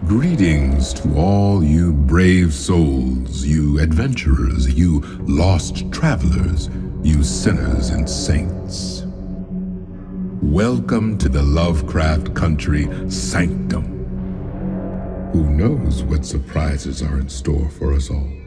Greetings to all you brave souls, you adventurers, you lost travelers, you sinners and saints. Welcome to the Lovecraft Country Sanctum. Who knows what surprises are in store for us all?